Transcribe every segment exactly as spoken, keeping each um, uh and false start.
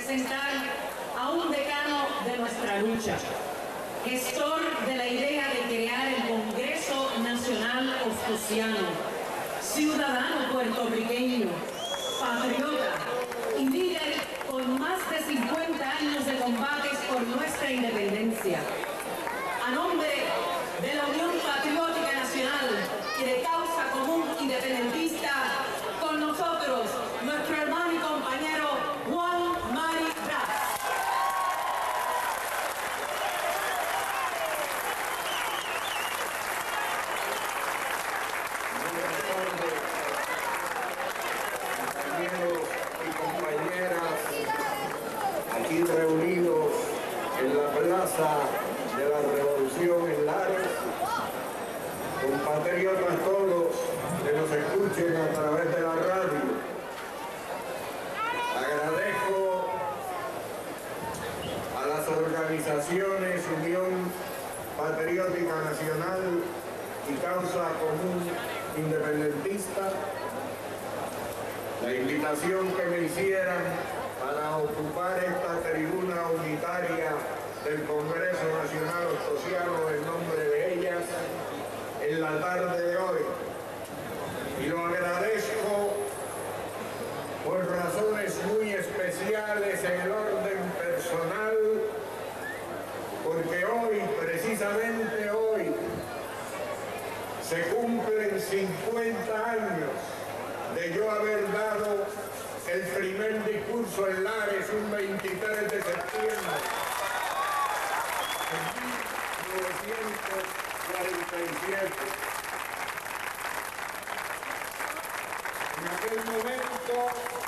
presentar a un decano de nuestra lucha, gestor de la idea de crear el Congreso Nacional Ostosiano, ciudadano puertorriqueño, patriota y líder con más de cincuenta años de combates por nuestra independencia. A nombre de la Unión Patriótica Nacional y de Causa Común Independentista, con nosotros, nuestro hermano y compañero Juan Mari Brás. Compañeros y compañeras, aquí reunidos en la Plaza de la Revolución en Lares, compatriotas todos que nos escuchen a través de la radio. Agradezco a las organizaciones Unión Patriótica Nacional y Causa Común Independentista la invitación que me hicieran para ocupar esta tribuna unitaria del Congreso Nacional Ostosiano en nombre de ellas en la tarde de hoy. Y lo agradezco por razones muy especiales en el orden personal, porque hoy, precisamente hoy, se cumplen cincuenta años de yo haber dado el primer discurso en Lares un veintitrés de septiembre de mil novecientos cuarenta y siete. En aquel momento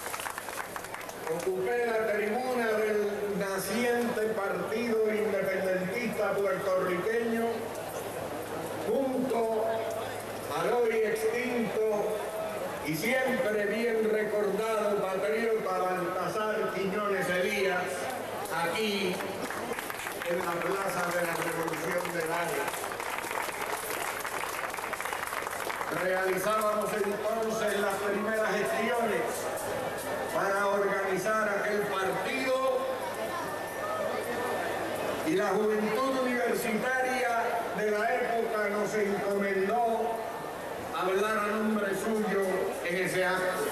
ocupé la tribuna del naciente Partido Independentista Puertorriqueño junto al hoy extinto y siempre bien recordado patriota Baltasar Quiñones Elías, aquí en la Plaza de la Revolución de Lares. Realizábamos entonces las primeras gestiones para organizar aquel partido y la juventud universitaria de la época nos encomendó hablar a nombre suyo en ese acto.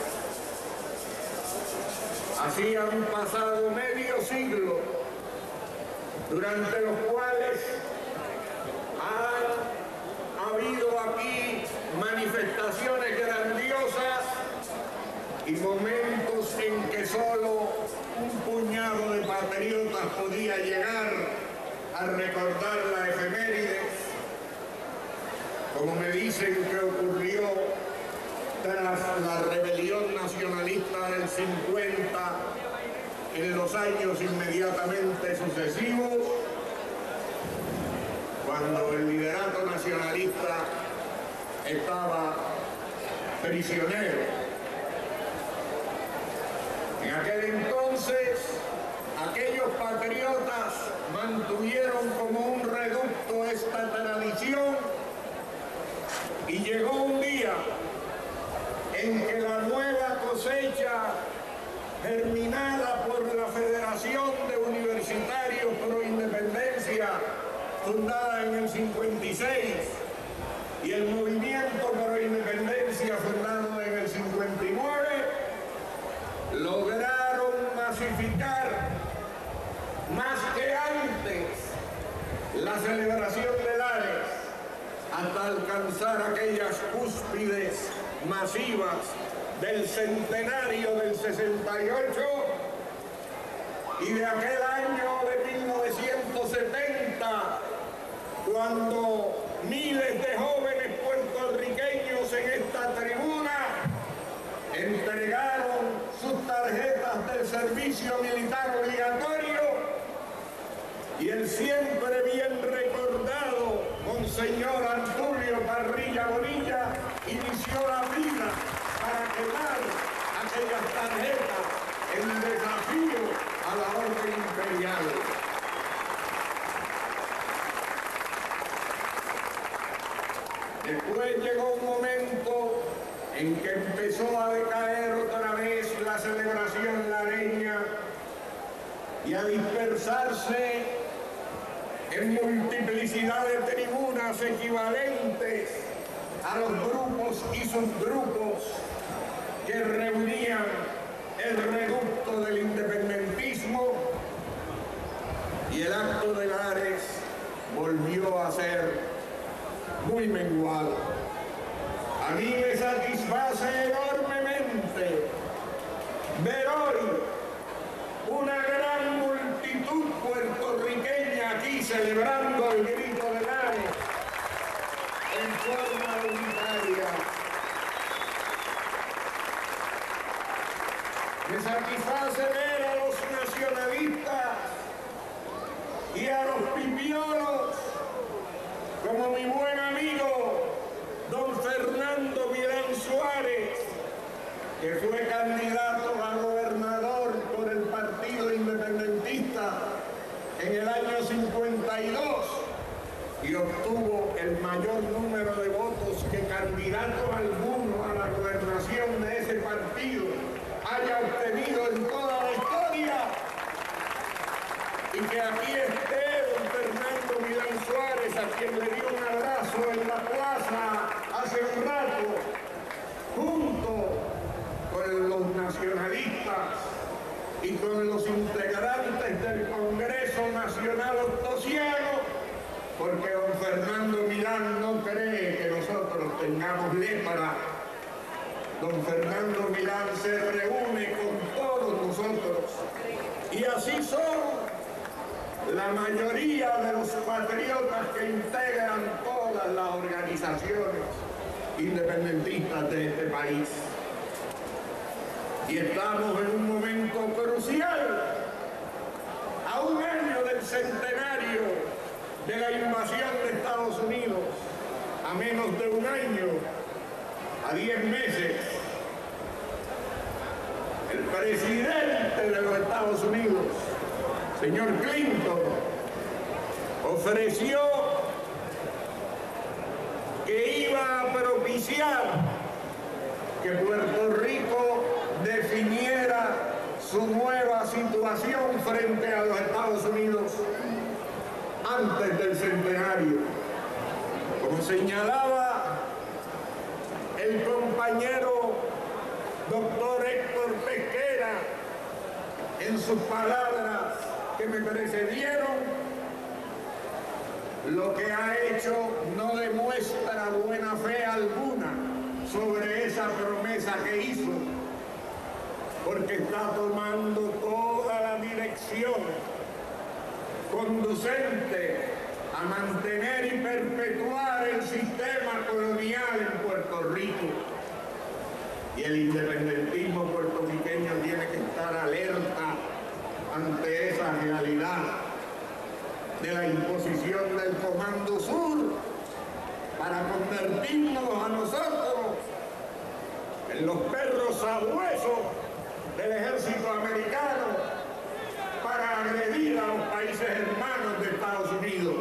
Así han pasado medio siglo, durante los cuales ha habido aquí manifestaciones grandiosas y momentos en que solo un puñado de patriotas podía llegar a recordar la efeméride, como me dicen que ocurrió tras la rebelión nacionalista del cincuenta en los años inmediatamente sucesivos, cuando el liderato nacionalista estaba prisionero. En aquel entonces, aquellos patriotas mantuvieron como un reducto esta tradición y llegó un día en que la nueva cosecha germinada por la Federación de Universitarios Pro Independencia, fundada en el cincuenta y seis, y el Movimiento Pro Independencia, fundado en el cincuenta y nueve, lograron masificar más que antes la celebración de Lares, hasta alcanzar aquellas cúspides masivas del centenario del sesenta y ocho y de aquel año de mil novecientos setenta, cuando miles de jóvenes puertorriqueños en esta tribuna entregaron sus tarjetas del servicio militar obligatorio y el siempre bien recordado Monseñor Antulio Parrilla Bonilla inició la vida para quemar aquellas tarjetas en desafío a la orden imperial. Después llegó un momento en que empezó a decaer otra vez la celebración lareña y a dispersarse en multiplicidad de tribunas equivalentes a los grupos y subgrupos que reunían el reducto del independentismo, y el acto de Lares volvió a ser muy menguado. A mí me satisface enormemente ver hoy una gran multitud puertorriqueña aquí celebrando el grito de Lares en forma unitaria. Me satisface ver a los nacionalistas y a los pipiolos, como mi buen amigo don Fernando Milán Suárez, que fue candidato a gobernador por el Partido Independentista en el año cincuenta y dos y obtuvo el mayor número de votos que candidato alguno a la gobernación de ese partido haya obtenido en toda la historia, y que aquí esté don Fernando Milán Suárez, a quien le dio un abrazo en la plaza hace un rato, junto con los nacionalistas y con los integrantes del Congreso Nacional Ostosiano, porque don Fernando Milán no cree que nosotros tengamos lepra. Don Fernando Milán se reúne con todos nosotros, y así son la mayoría de los patriotas que integran todas las organizaciones independentistas de este país. Y estamos en un momento crucial, a un año del centenario de la invasión de Estados Unidos, a menos de un año, a diez meses. El presidente de los Estados Unidos, señor Clinton, ofreció que iba a propiciar que Puerto Rico definiera su nueva situación frente a los Estados Unidos antes del centenario. Como señalaba el compañero doctor Héctor Pesquera en sus palabras que me precedieron, lo que ha hecho no demuestra buena fe alguna sobre esa promesa que hizo, porque está tomando toda la dirección conducente a mantener y perpetuar el sistema colonial en Puerto Rico. Y el independentismo puertorriqueño tiene que estar alerta ante esa realidad de la imposición del Comando Sur para convertirnos a nosotros en los perros sabuesos del ejército americano para agredir a los países hermanos de Estados Unidos.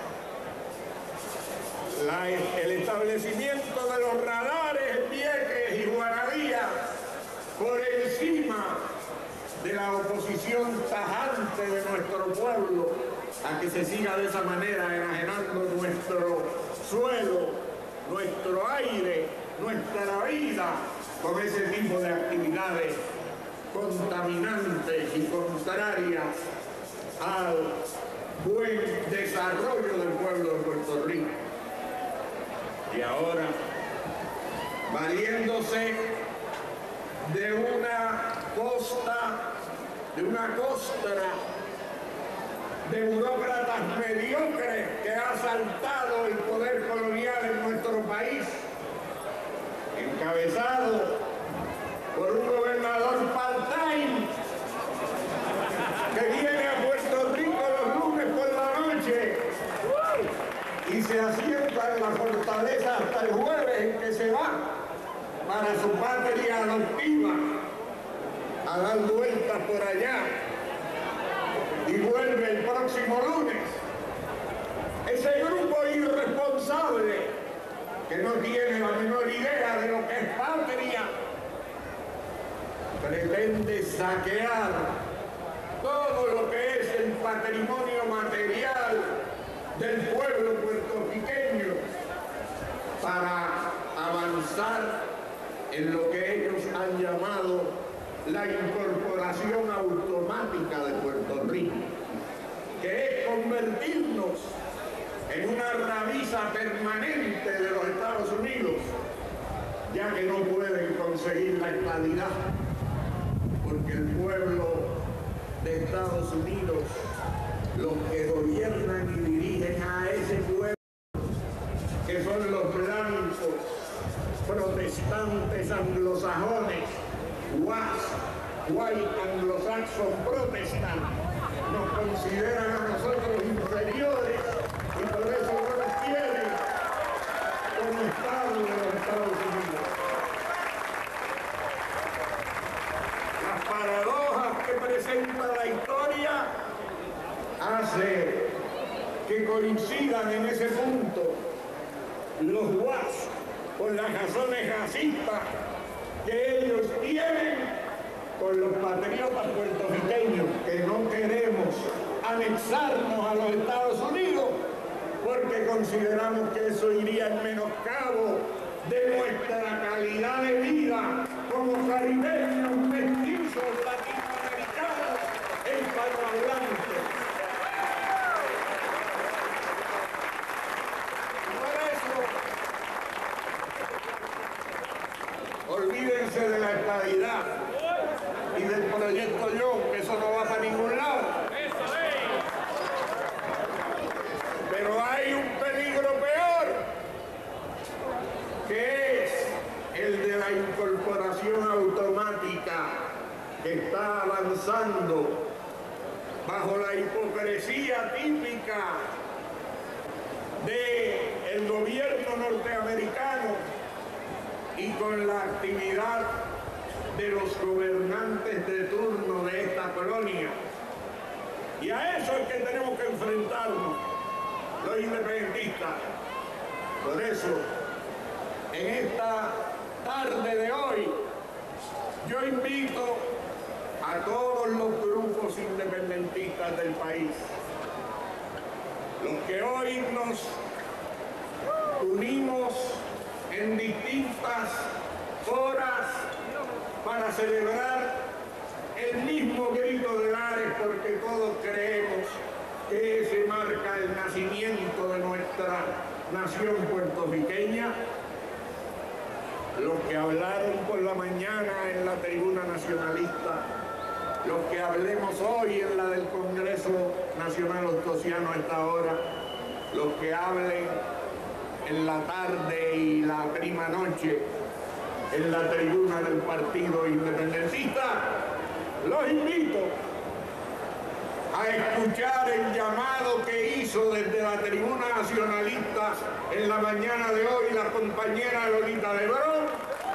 La, el establecimiento de los radares en Vieques y Guaravía por encima de la oposición tajante de nuestro pueblo a que se siga de esa manera enajenando nuestro suelo, nuestro aire, nuestra vida con ese tipo de actividades contaminantes y contrarias al buen desarrollo del pueblo de Puerto Rico. Y ahora, valiéndose de una costa, de una costra de burócratas mediocres que ha asaltado el poder colonial en nuestro país, encabezado por un gobernador part-time que viene a Puerto Rico los lunes por la noche y se asienta en la fortaleza hasta el jueves en que se va para su patria adoptiva a dar vueltas por allá y vuelve el próximo lunes. Ese grupo irresponsable que no tiene la menor idea de lo que es patria pretende saquear todo lo que es el patrimonio material del pueblo puertorriqueño para avanzar en lo que ellos han llamado la incorporación automática de Puerto Rico, que es convertirnos en una rabiza permanente de los Estados Unidos, ya que no pueden conseguir la estabilidad, porque el pueblo de Estados Unidos, los que gobiernan y dirigen a ese pueblo, que son los blancos, protestantes anglosajones, White Anglo-Saxon Protestant, nos consideran a nosotros inferiores y por eso no nos quieren como Estado de los Estados Unidos. Las paradojas que presenta la historia hace que coincidan en ese punto los guas con las razones racistas que ellos tienen con los patriotas puertorriqueños, que no queremos anexarnos a los Estados Unidos porque consideramos que eso iría en menoscabo de nuestra calidad de vida como caribeños, mestizos, latinoamericanos, hispanohablantes. Por eso, olvídense de la estadidad y del proyecto Young, que eso no va para ningún lado. Pero hay un peligro peor, que es el de la incorporación automática que está avanzando bajo la hipocresía típica del gobierno norteamericano y con la actividad de los gobernantes de turno de esta colonia. Y a eso es que tenemos que enfrentarnos los independentistas. Por eso, en esta tarde de hoy, yo invito a todos los grupos independentistas del país, los que hoy nos unimos en distintas horas para celebrar el mismo grito de Lares, porque todos creemos que ese marca el nacimiento de nuestra nación puertorriqueña. Los que hablaron por la mañana en la tribuna nacionalista, los que hablemos hoy en la del Congreso Nacional Ostosiano a esta hora, los que hablen en la tarde y la prima noche en la tribuna del Partido Independentista, los invito a escuchar el llamado que hizo desde la tribuna nacionalista en la mañana de hoy la compañera Lolita Lebrón,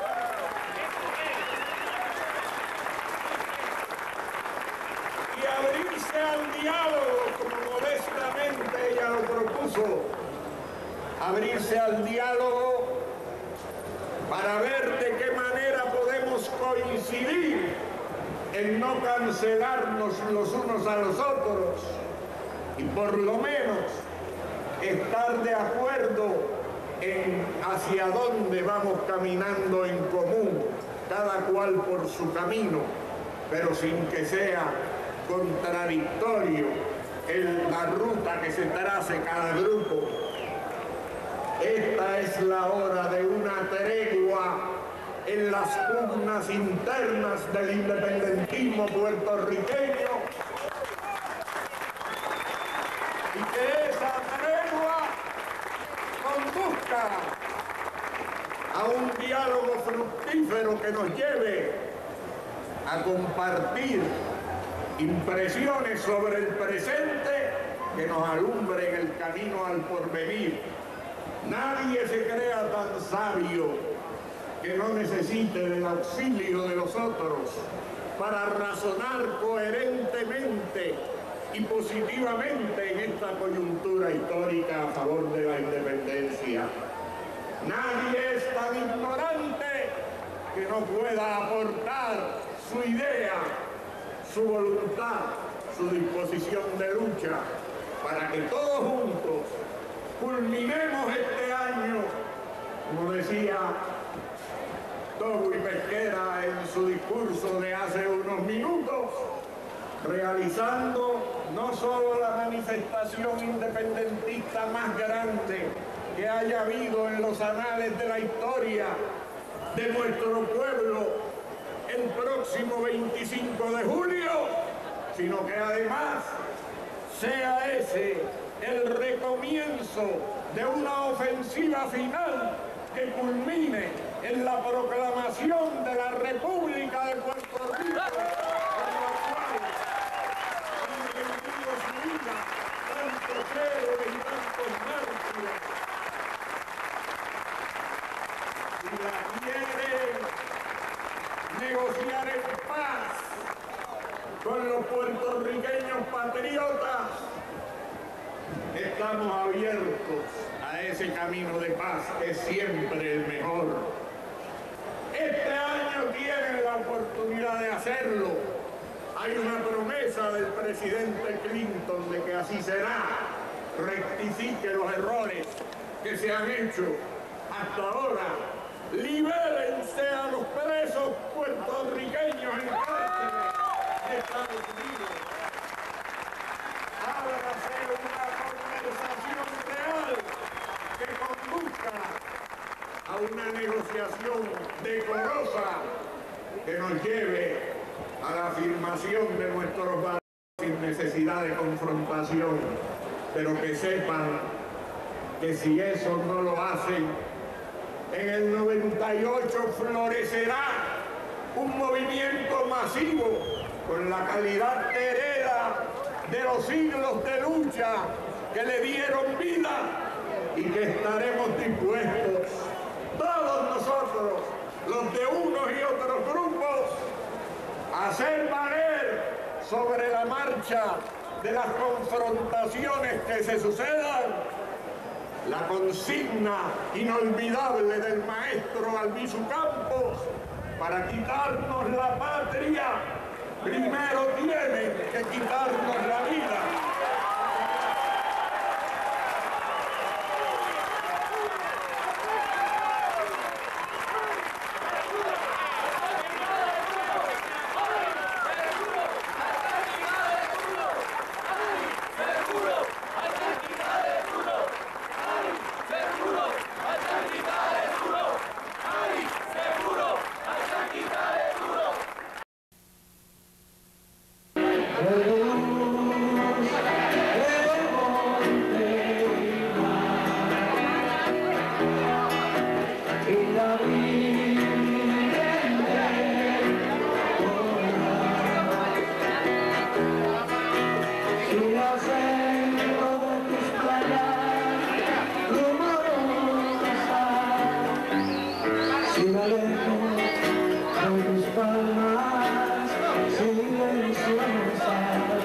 y abrirse al diálogo, como modestamente ella lo propuso, abrirse al diálogo para ver de qué manera podemos coincidir en no cancelarnos los unos a los otros y por lo menos estar de acuerdo en hacia dónde vamos caminando en común, cada cual por su camino, pero sin que sea contradictorio en la ruta que se trace cada grupo. Esta es la hora de una tregua en las pugnas internas del independentismo puertorriqueño y que esa tregua conduzca a un diálogo fructífero que nos lleve a compartir impresiones sobre el presente que nos alumbren el camino al porvenir. Nadie se crea tan sabio que no necesite del auxilio de los otros para razonar coherentemente y positivamente en esta coyuntura histórica a favor de la independencia. Nadie es tan ignorante que no pueda aportar su idea, su voluntad su disposición de lucha para que todos juntos culminemos este año, como decía Togui Pesquera en su discurso de hace unos minutos, realizando no solo la manifestación independentista más grande que haya habido en los anales de la historia de nuestro pueblo el próximo veinticinco de julio, sino que además sea ese el recomienzo de una ofensiva final que culmine en la proclamación de la República de Puerto Rico, con la cual han vendido su vida tantos héroes y tantos mártires. Si la quieren negociar en paz con los puertorriqueños patriotas, estamos abiertos a ese camino de paz que es siempre el mejor. Este año tienen la oportunidad de hacerlo. Hay una promesa del presidente Clinton de que así será. Rectifique los errores que se han hecho hasta ahora. Libérense a los presos puertorriqueños en cárceles de Estados Unidos. Háblase una conversación real que conduzca a una negociación decorosa que nos lleve a la afirmación de nuestros valores sin necesidad de confrontación, pero que sepan que si eso no lo hacen, en el noventa y ocho florecerá un movimiento masivo con la calidad hereda de los siglos de lucha que le dieron vida y que estaremos dispuestos, todos nosotros, los de unos y otros grupos, a hacer valer sobre la marcha de las confrontaciones que se sucedan la consigna inolvidable del maestro Albizu Campos: para quitarnos la patria, primero tienen que quitarnos la vida. Con tus palmas silenciosas.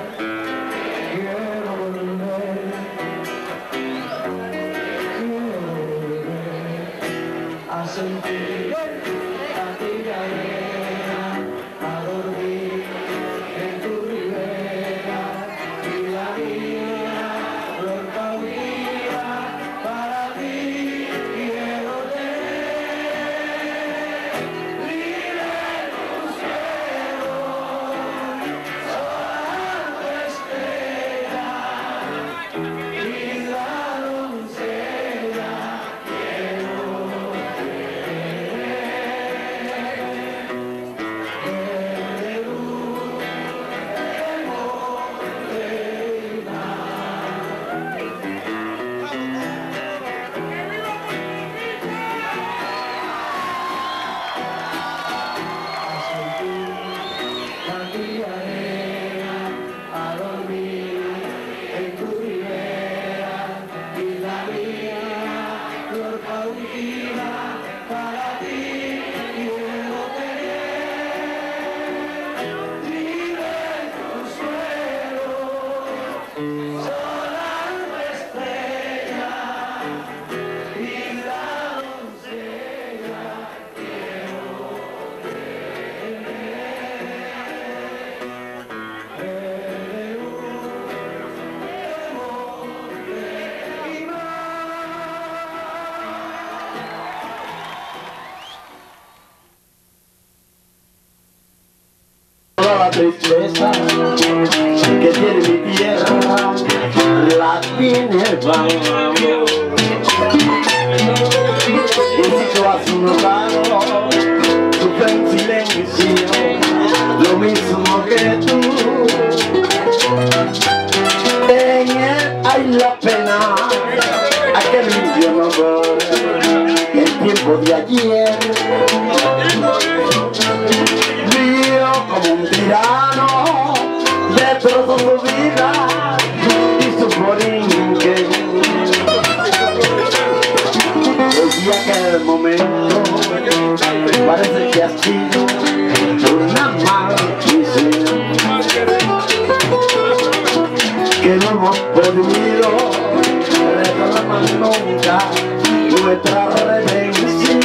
Toda la tristeza que tiene mi tierra la tiene el bando. Y si tú has notado, sufre en silencio, lo mismo que tú. En él hay la pena, aquel indio no borra el tiempo de ayer. Vivió como un tirano, destrozó su vida y su borinquen. Desde aquel momento parece que ha sido una maldición, que no hemos podido reclamar nunca nuestra redención.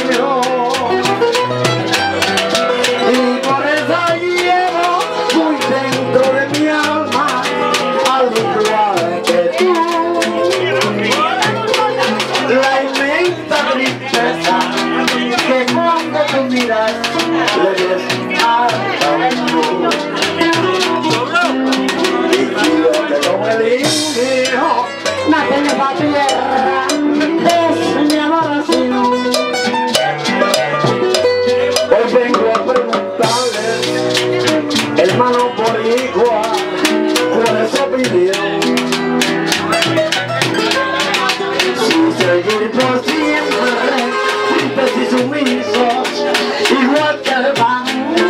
Y por eso llevo muy dentro de mi alma, al igual que tú, la inmensa tristeza que cuando tú miras le ves al camino. Y yo que como el indio nace en esa tierra, es mi adoración. Hoy vengo a preguntarles, hermano por igual, cuál es su opinión. Si seguir por siempre, tristes y sumisos, igual que el bando,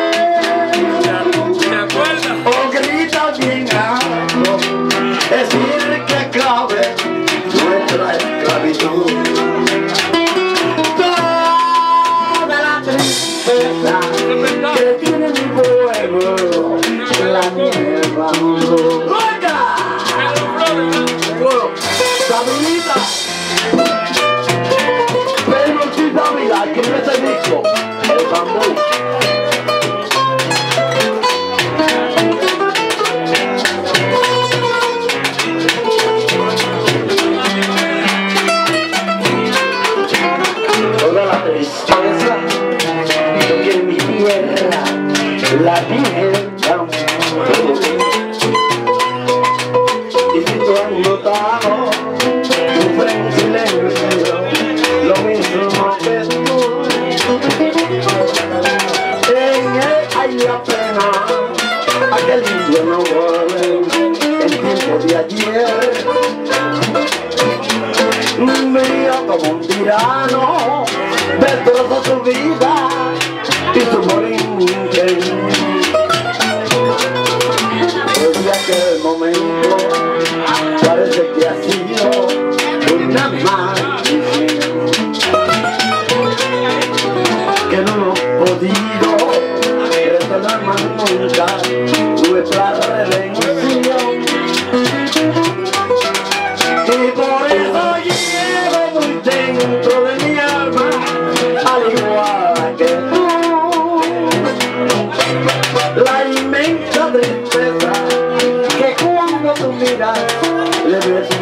o grita bien alto, decir que acabe nuestra esclavitud. Toda la tristeza que tiene mi pueblo la tiene el bando. ¡Oiga! ¡Sabrinita! Penosita vida, que no es el disco, el bambú. Tristeza que en mi tierra la tiene el campo. Y si tú has notado, sufre en silencio lo mismo que tú. En él hay la pena, aquel indio no vuelve el tiempo de ayer. Mío como un tirano, destrozó su vida y su borinquen. Desde aquel momento parece que ha sido una maldición, que no hemos podido reclamar nunca nuestra redención. Y por eso llevo muy dentro de mi alma, al igual que tú, la inmensa tristeza que cuando tú miras le ves